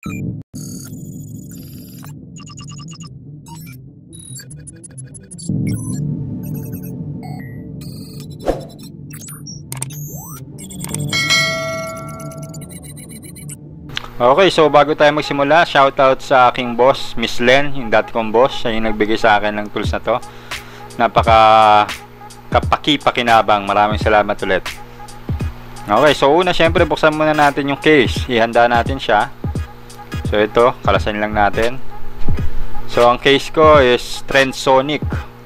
Okay, so bago tayo magsimula, shoutout sa aking boss, Miss Len, yung dati kong boss. Siya yung nagbigay sa akin ng tools na to. Napaka kapaki-pakinabang. Maraming salamat ulit. Okay, so una, syempre buksan muna natin yung case. Ihanda natin siya. So ito, kalasan lang natin. So ang case ko is Trendsonic.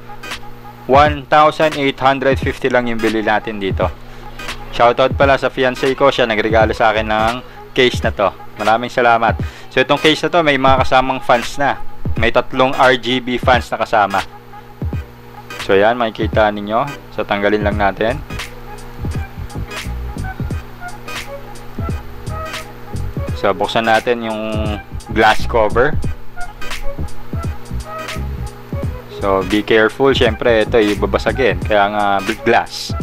1,850 lang yung bili natin dito. Shoutout pala sa fiancé ko, siya nagregalo sa akin ng case na to. Maraming salamat. So itong case na to may mga kasamang fans na. May 3 RGB fans na kasama. So yan, makikita ninyo. So tanggalin lang natin. So buksan natin yung glass cover. So be careful, syempre ito ibabasagin, kaya nga glass.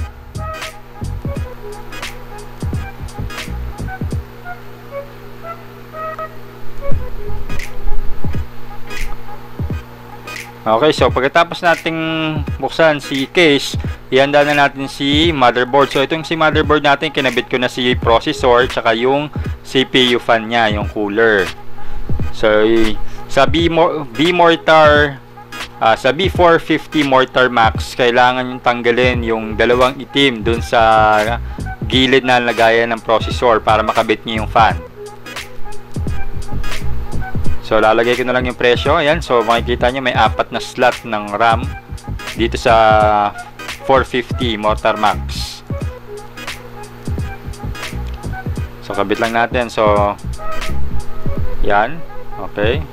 Okay, so pagkatapos nating buksan si case, ihanda na natin si motherboard. So itong si motherboard natin, kinabit ko na si processor tsaka yung CPU fan niya, yung cooler. So sa B-Mortar, sa B450 Mortar Max, kailangan yung tanggalin yung dalawang itim dun sa gilid na lagayan ng processor para makabit niyo yung fan. So lalagay ko na lang yung presyo. Ayan, so makikita nyo may 4 na slot ng RAM dito sa 450 Mortar Max. So kabit lang natin. So yan, okay.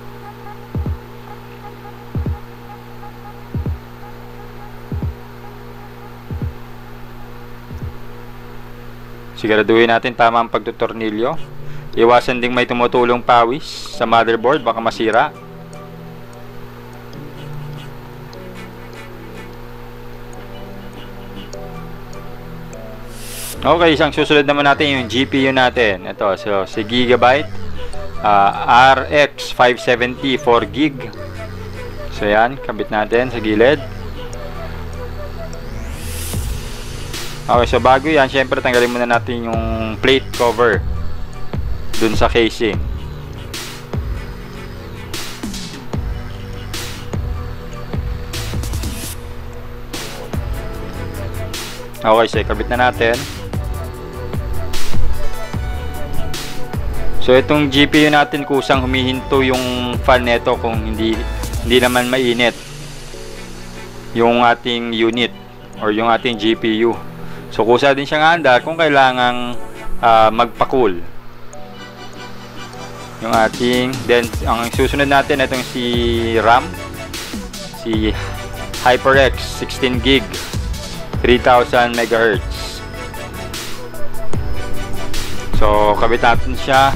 Siguraduhin natin tama ang pagtutornilyo. Iwasan ding may tumutulong pawis sa motherboard, baka masira. Okay, isang susunod naman natin yung GPU natin. Ito, so si Gigabyte RX 570 4GB. So yan, kabit natin sa gilid. Okay, so bago yan, syempre tanggalin muna natin yung plate cover dun sa casing. Okay, so ikabit na natin. So itong GPU natin, kusang humihinto yung fan nito kung hindi naman mainit yung ating unit or yung ating GPU. So kusa din siyang andar kung kailangang magpa-cool yung ating. Then ang susunod natin itong si RAM, si HyperX 16GB 3000 MHz. So kabit natin siya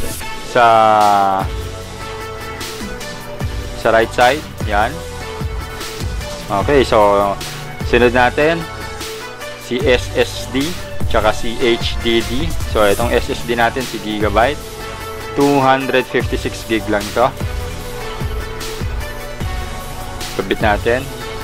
sa right side. Yan. Okay, so sunod natin si SSD tsaka si HDD. So itong SSD natin si Gigabyte 256GB lang to. Kabit natin.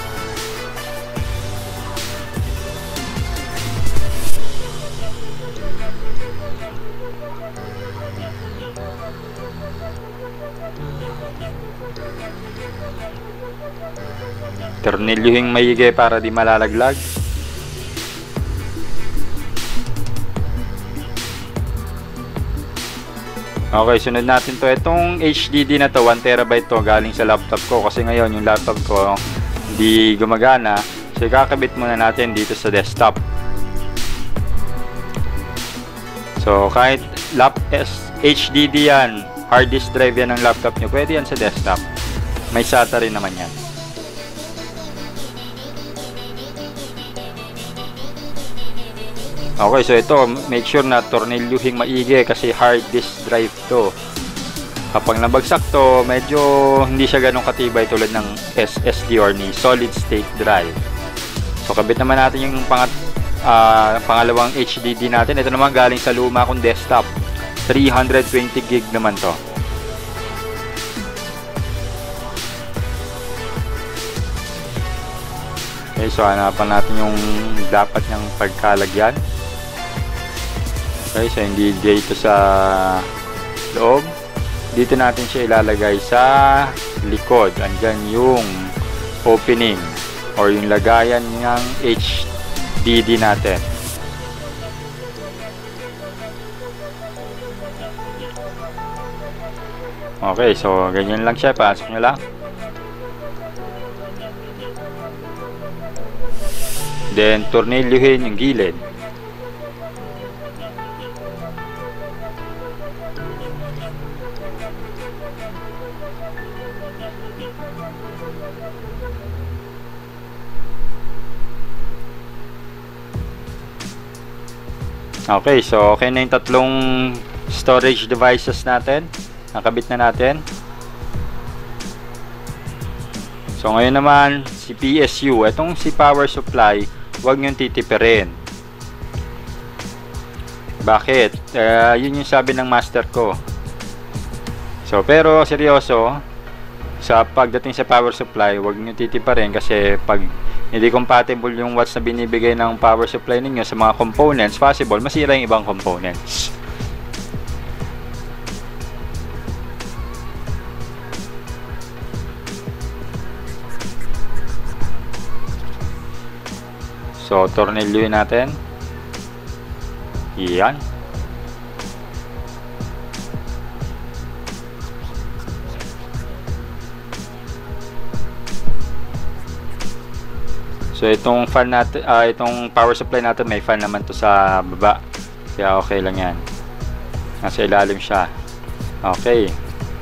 Tornilyuhing maigi para di malalaglag. Okay, sunod natin to. Itong HDD na to, 1TB to, galing sa laptop ko. Kasi ngayon, yung laptop ko hindi gumagana. So, kakabit muna natin dito sa desktop. So, kahit HDD yan, hard disk drive yan ng laptop nyo, pwede yan sa desktop. May SATA rin naman yan. Okay, so ito, make sure na tornilyuhing maigi kasi hard disk drive to. Kapag nabagsak to, medyo hindi siya ganun katibay tulad ng SSD or ni solid state drive. So kabit naman natin yung pangalawang HDD natin. Ito naman galing sa luma kong desktop. 320 gig naman to. Okay, so hanapan natin yung dapat niyang pagkalagyan. Okay, so hindi dito sa loob. Dito natin siya ilalagay sa likod. Andyan yung opening or yung lagayan ng HDD natin. Okay, so ganyan lang siya. Pasok nyo lang. Then, tornilyuhin yung gilid. Okay, so okay na yung tatlong storage devices natin. Nakabit na natin. So ngayon naman si PSU, itong si power supply, huwag nyo titipirin. Bakit? Yun yung sabi ng master ko. So pero seryoso, sa pagdating sa power supply, huwag nyo titipirin kasi pag hindi compatible yung watts na binibigay ng power supply ninyo sa mga components, possible masira yung ibang components. So, tornilyuhin natin. Yan. So, itong fan natin, itong power supply natin, may fan naman to sa baba. Kaya okay lang yan. Nasa ilalim siya. Okay.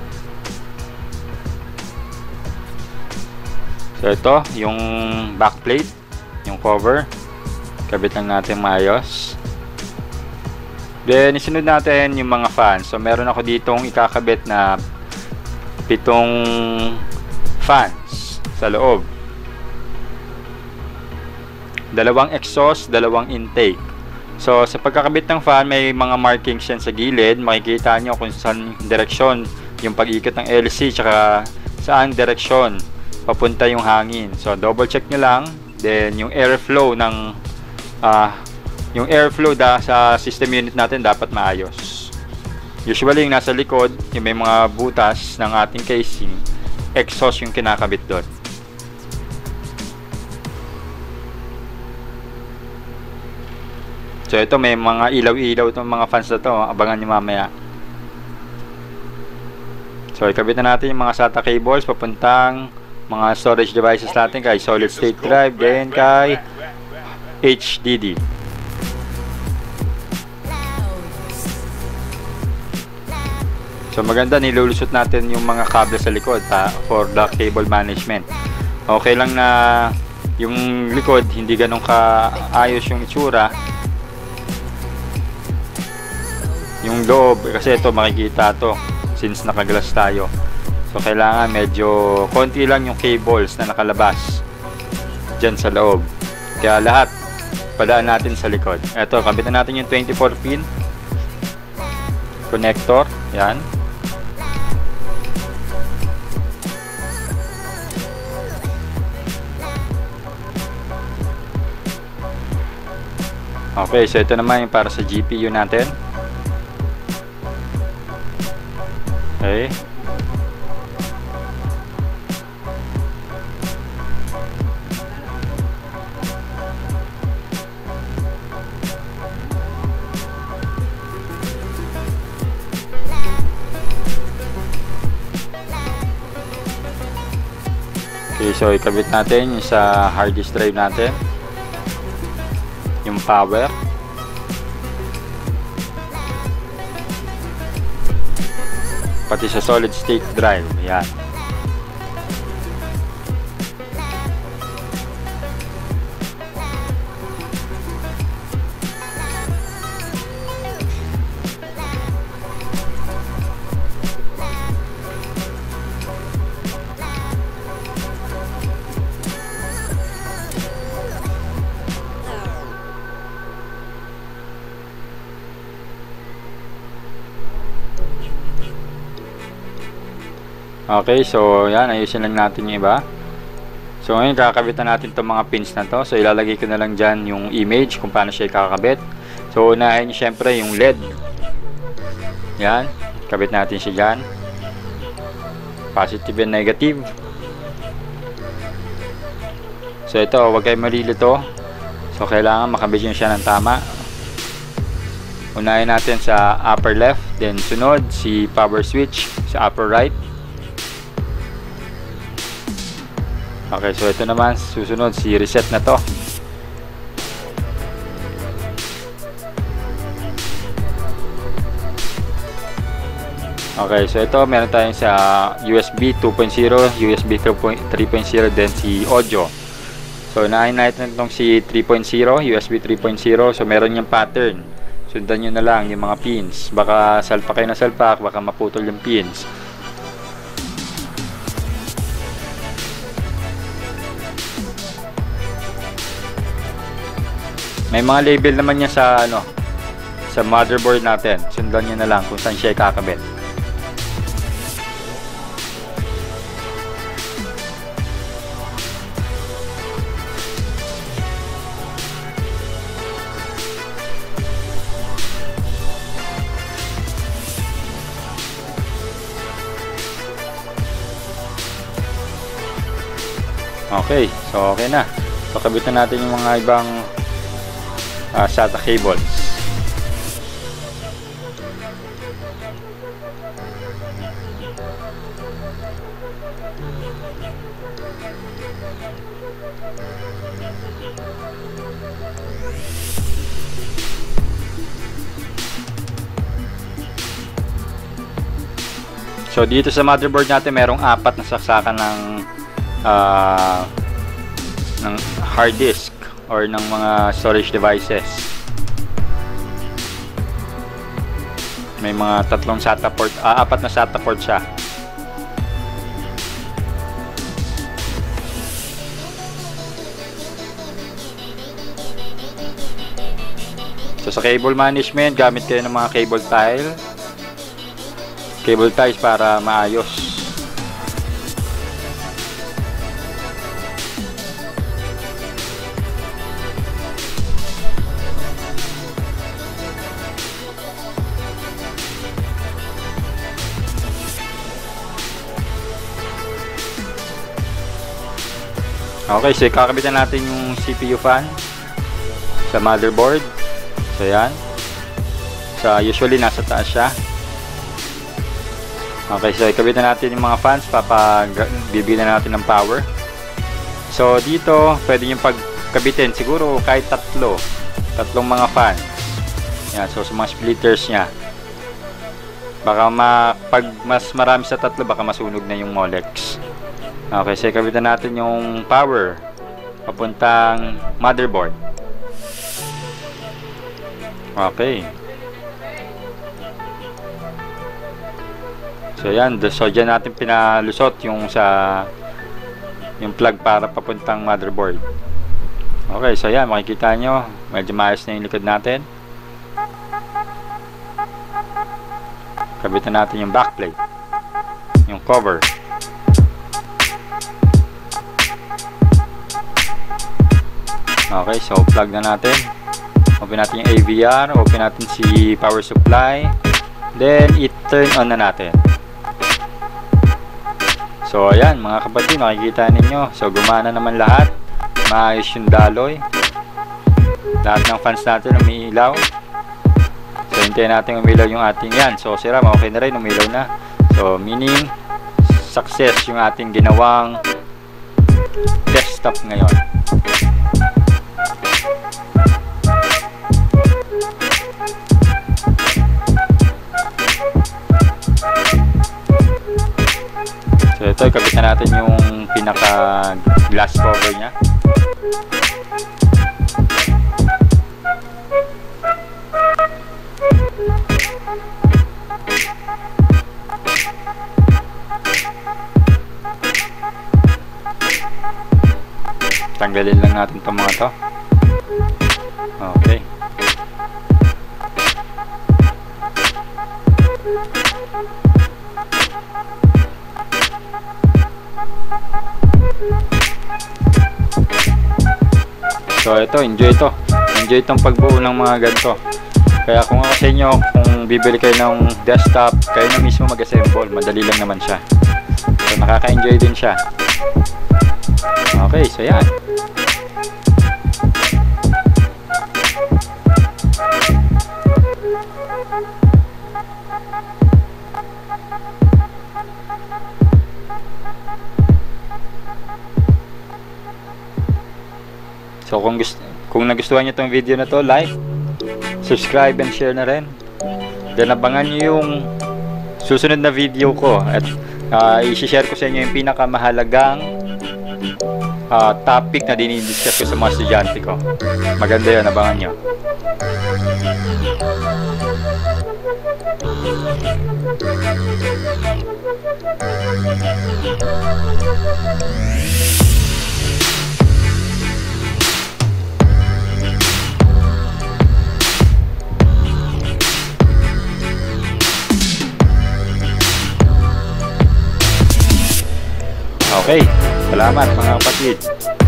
So, ito, yung backplate, yung cover. Kabit lang natin maayos. Then, isunod natin yung mga fans. So, meron ako ditong ikakabit na 7 fans sa loob. 2 exhaust, 2 intake. So, sa pagkakabit ng fan, may mga markings yan sa gilid. Makikita nyo kung saan direksyon yung pag-ikot ng LC, tsaka saan direksyon papunta yung hangin. So, double check nyo lang. Then, yung airflow ng sa system unit natin dapat maayos. Usually, yung nasa likod, yung may mga butas ng ating casing, exhaust yung kinakabit doon. So, ito may mga ilaw-ilaw itong mga fans na to. Abangan nyo mamaya. So, ikabit na natin yung mga SATA cables papuntang mga storage devices natin kay solid state drive, then kay HDD. So, maganda nilulusot natin yung mga kable sa likod for the cable management. Okay lang na yung likod hindi ganun kaayos yung itsura. Yung loob, kasi ito makikita to since nakaglass tayo. So kailangan medyo konti lang yung cables na nakalabas dyan sa loob. Kaya lahat padaan natin sa likod. Ito, kabitan natin yung 24 pin connector. Yan. Okay, so ito naman yung para sa GPU natin. Okay. Okay, so ikabit natin yung sa hard disk drive natin. Yung power. Pati sa solid state drive. Yan. Okay, so yan, ayusin lang natin yung iba. So ngayon kakabitan natin itong mga pins na to. So ilalagay ko na lang dyan yung image kung paano siya kakabit. So unahin syempre yung LED. Yan, kabit natin siya dyan. Positive and negative. So ito, huwag kayo malilito. So kailangan makabit nyo siya ng tama. Unahin natin sa upper left, then sunod si power switch sa upper right. Okay, so ito naman susunod si reset na to. Okay, so ito meron tayong sa USB 2.0, USB 3.0, then si audio. So unahin natin itong si 3.0, USB 3.0. So meron yung pattern. Sundan nyo na lang yung mga pins. Baka salpak kayo na salpak, baka maputol yung pins. May mga label naman niya sa sa motherboard natin. Sundan niyo na lang kung saan siya kakabit. Okay, so okay na. So kabitan natin yung mga ibang SATA cables. So dito sa motherboard natin merong 4 na saksakan ng hard disk or ng mga storage devices. May mga 3 SATA port, 4 na SATA port siya. So sa cable management, gamit kayo ng mga cable ties para maayos. Okay, so kakabitan natin yung CPU fan sa motherboard. So yan. So usually nasa taas siya. Okay, so ikabitan natin yung mga fans, bibigyan natin ng power. So dito, pwede yung pagkabitin siguro kahit tatlong mga fans. Yan, so sa mga splitters niya. Baka pag mas marami sa 3, baka masunog na yung Molex. Okay, so ikabitan natin yung power papuntang motherboard. Okay. So yan, so dyan natin pinalusot yung plug para papuntang motherboard. Okay, so yan, makikita nyo medyo maayos na yung likod natin. Kabitan natin yung backplate, yung cover. Okay, so plug na natin. Open natin yung AVR, open natin si power supply, then i-turn on na natin. So ayan mga kapatid, makikita ninyo, so gumana naman lahat, maayos yung daloy, lahat ng fans natin umiilaw. So hintayin natin umilaw yung ating yan. So si RAM okay na rin, umilaw na. So meaning success yung ating ginawang desktop ngayon. So ito, ikabitan natin yung pinaka glass cover nya. Tanggalin lang natin itong mga to. Okay. So ito, enjoy ito. Enjoy itong pagbuo ng mga ganito. Kaya kung ako sa inyo, kung bibili kayo ng desktop, kayo na mismo mag-assemble. Madali lang naman siya. So nakaka-enjoy din siya. Okay, so yan. So kung nagustuhan niyo tong video na to, like, subscribe and share na rin. Then abangan niyo yung susunod na video ko at i-share ko sa inyo yung pinakamahalagang topic na dinidiscuss ko sa mga estudyante ko. Maganda yun, abangan nyo. Okay, salamat mga kapatid.